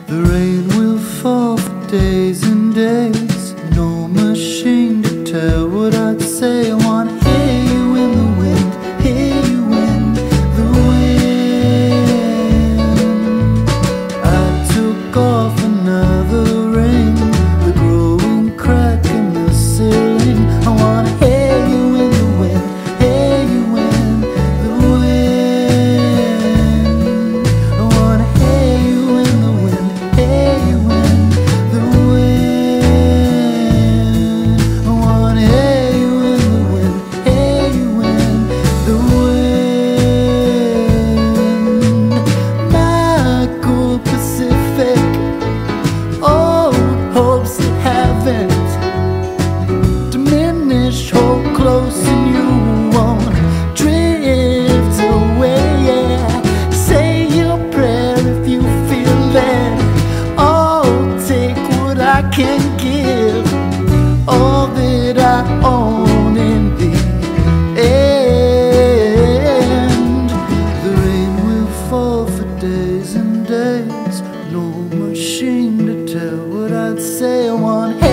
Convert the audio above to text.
The rain will fall for days and days. No machine to tell what I'd say. I wanna hear you in the wind, hear you in the wind. I took off another ring, the growing crack in the ceiling. I wanna hear you in the wind, hear you in the wind. I wanna hear you in the wind, hear you in the wind. I wanna hear you in the wind, hear you in the wind. Michael Pacific, old hopes that haven't diminished, hold close and you won't drift away. Yeah, say your prayer if you feel that. I'll take what I can give, all that I own in the end. The rain will fall for days and days. No machine to tell what I'd say. I want